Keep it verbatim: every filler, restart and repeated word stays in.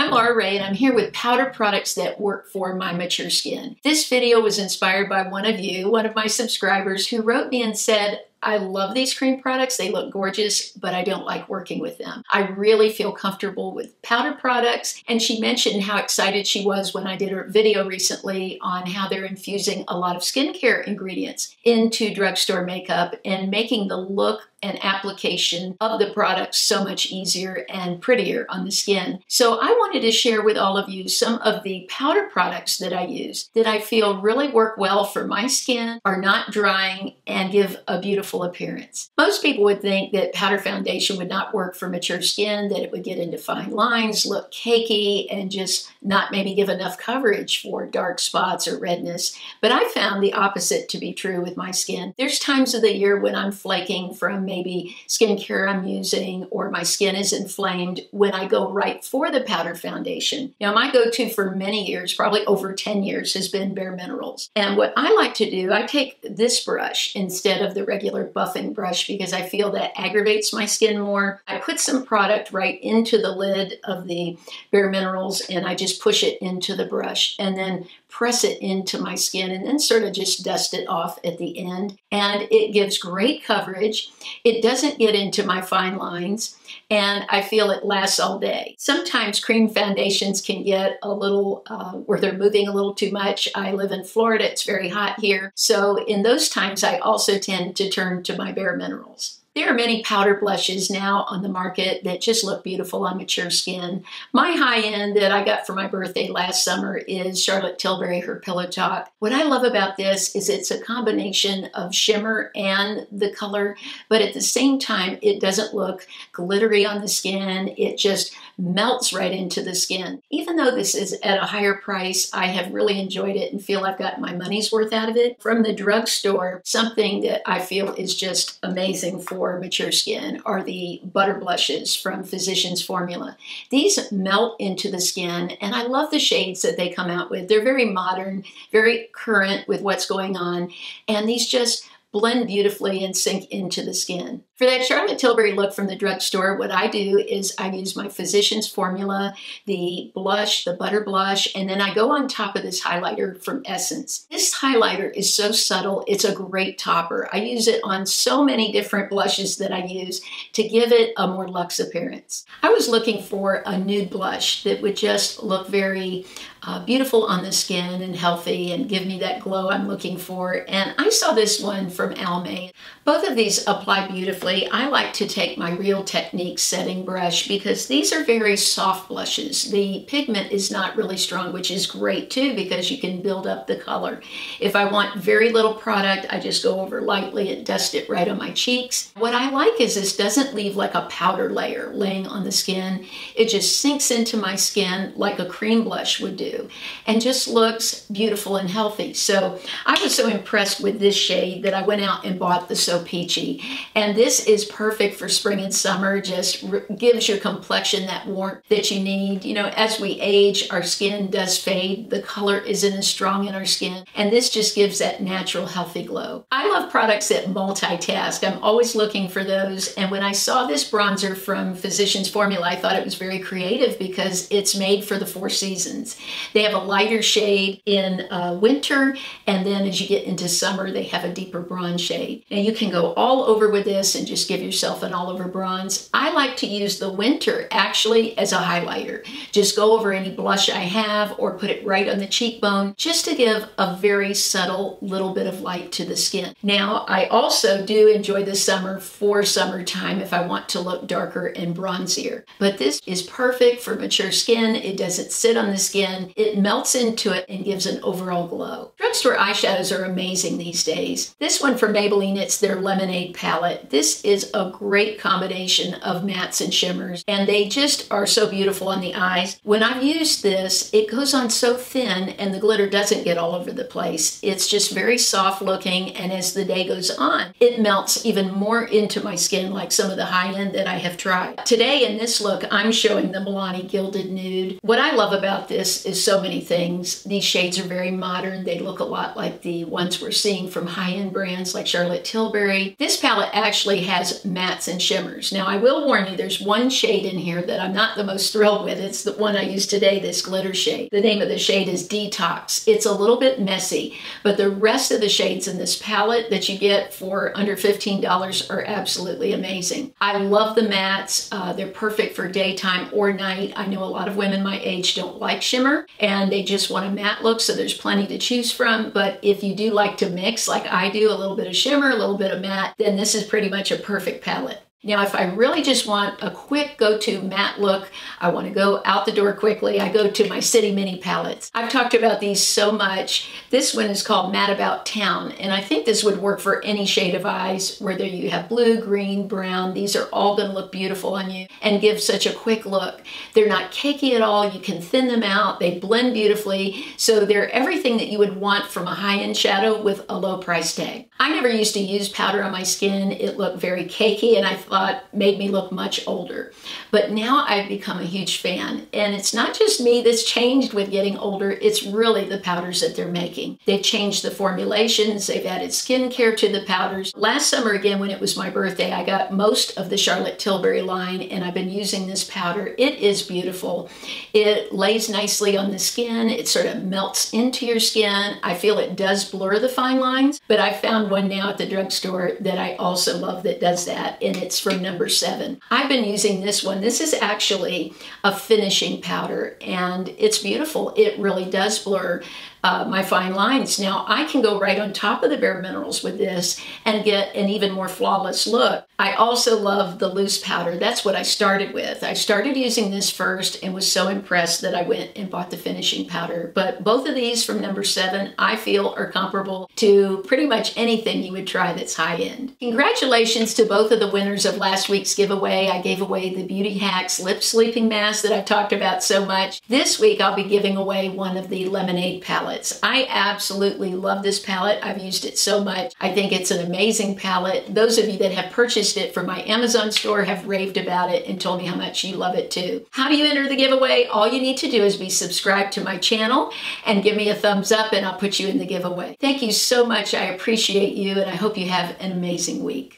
I'm Laura Ray, and I'm here with powder products that work for my mature skin. This video was inspired by one of you, one of my subscribers, who wrote me and said, I love these cream products. They look gorgeous, but I don't like working with them. I really feel comfortable with powder products. And she mentioned how excited she was when I did her video recently on how they're infusing a lot of skincare ingredients into drugstore makeup and making the look and application of the products so much easier and prettier on the skin. So I wanted to share with all of you some of the powder products that I use that I feel really work well for my skin, are not drying, and give a beautiful appearance. Most people would think that powder foundation would not work for mature skin, that it would get into fine lines, look cakey, and just not maybe give enough coverage for dark spots or redness. But I found the opposite to be true with my skin. There's times of the year when I'm flaking from maybe skincare I'm using, or my skin is inflamed, when I go right for the powder foundation. Now, my go-to for many years, probably over ten years, has been Bare Minerals. And what I like to do, I take this brush instead of the regular buffing brush because I feel that aggravates my skin more. I put some product right into the lid of the Bare Minerals and I just push it into the brush and then press it into my skin and then sort of just dust it off at the end. And it gives great coverage. It doesn't get into my fine lines, and I feel it lasts all day. Sometimes cream foundations can get a little, uh, where they're moving a little too much. I live in Florida, it's very hot here. So in those times, I also tend to turn to my Bare Minerals. There are many powder blushes now on the market that just look beautiful on mature skin. My high end that I got for my birthday last summer is Charlotte Tilbury, her Pillow Talk. What I love about this is it's a combination of shimmer and the color, but at the same time, it doesn't look glittery on the skin. It just melts right into the skin. Even though this is at a higher price, I have really enjoyed it and feel I've got my money's worth out of it. From the drugstore, something that I feel is just amazing for mature skin are the butter blushes from Physicians Formula. These melt into the skin, and I love the shades that they come out with. They're very modern, very current with what's going on, and these just blend beautifully and sink into the skin. For that Charlotte Tilbury look from the drugstore, what I do is I use my Physicians Formula, the blush, the butter blush, and then I go on top of this highlighter from Essence. This highlighter is so subtle, it's a great topper. I use it on so many different blushes that I use to give it a more luxe appearance. I was looking for a nude blush that would just look very uh, beautiful on the skin and healthy and give me that glow I'm looking for, and I saw this one from Almay. Both of these apply beautifully. I like to take my Real Techniques setting brush because these are very soft blushes. The pigment is not really strong, which is great too because you can build up the color. If I want very little product, I just go over lightly and dust it right on my cheeks. What I like is this doesn't leave like a powder layer laying on the skin. It just sinks into my skin like a cream blush would do and just looks beautiful and healthy. So I was so impressed with this shade that I went out and bought the So Peachy. And this is perfect for spring and summer, just gives your complexion that warmth that you need. You know, as we age, our skin does fade. The color isn't as strong in our skin. And this just gives that natural, healthy glow. I love products that multitask. I'm always looking for those. And when I saw this bronzer from Physicians Formula, I thought it was very creative because it's made for the four seasons. They have a lighter shade in uh, winter, and then as you get into summer, they have a deeper bronze shade. Now you can go all over with this and just give yourself an all over bronze. I like to use the winter actually as a highlighter. Just go over any blush I have or put it right on the cheekbone just to give a very subtle little bit of light to the skin. Now I also do enjoy the summer for summertime if I want to look darker and bronzier. But this is perfect for mature skin. It doesn't sit on the skin. It melts into it and gives an overall glow. Drugstore eyeshadows are amazing these days. This one from Maybelline, it's their Lemonade palette. This is a great combination of mattes and shimmers, and they just are so beautiful on the eyes. When I've used this, it goes on so thin and the glitter doesn't get all over the place. It's just very soft looking, and as the day goes on, it melts even more into my skin like some of the high-end that I have tried. Today in this look, I'm showing the Milani Gilded Nude. What I love about this is so many things. These shades are very modern. They look a lot like the ones we're seeing from high-end brands like Charlotte Tilbury. This palette actually has mattes and shimmers. Now, I will warn you, there's one shade in here that I'm not the most thrilled with. It's the one I used today, this glitter shade. The name of the shade is Detox. It's a little bit messy, but the rest of the shades in this palette that you get for under fifteen dollars are absolutely amazing. I love the mattes. Uh, they're perfect for daytime or night. I know a lot of women my age don't like shimmer and they just want a matte look, so there's plenty to choose from. But if you do like to mix, like I do, a little bit of shimmer, a little bit of matte, then this is pretty much a perfect palette. Now, if I really just want a quick go-to matte look, I want to go out the door quickly, I go to my City Mini palettes. I've talked about these so much. This one is called Matte About Town, and I think this would work for any shade of eyes, whether you have blue, green, brown. These are all going to look beautiful on you and give such a quick look. They're not cakey at all. You can thin them out. They blend beautifully. So they're everything that you would want from a high-end shadow with a low price tag. I never used to use powder on my skin. It looked very cakey, and I thought made me look much older. But now I've become a huge fan, and it's not just me that's changed with getting older, it's really the powders that they're making. They've changed the formulations, they've added skincare to the powders. Last summer, again, when it was my birthday, I got most of the Charlotte Tilbury line, and I've been using this powder. It is beautiful. It lays nicely on the skin. It sort of melts into your skin. I feel it does blur the fine lines, but I found one now at the drugstore that I also love that does that, and it's from number seven. I've been using this one. This is actually a finishing powder, and it's beautiful. It really does blur Uh, my fine lines. Now, I can go right on top of the Bare Minerals with this and get an even more flawless look. I also love the loose powder. That's what I started with. I started using this first and was so impressed that I went and bought the finishing powder. But both of these from number seven, I feel are comparable to pretty much anything you would try that's high-end. Congratulations to both of the winners of last week's giveaway. I gave away the Beauty Hacks Lip Sleeping Mask that I've talked about so much. This week, I'll be giving away one of the Lemonade palettes. I absolutely love this palette. I've used it so much. I think it's an amazing palette. Those of you that have purchased it from my Amazon store have raved about it and told me how much you love it too. How do you enter the giveaway? All you need to do is be subscribed to my channel and give me a thumbs up, and I'll put you in the giveaway. Thank you so much. I appreciate you, and I hope you have an amazing week.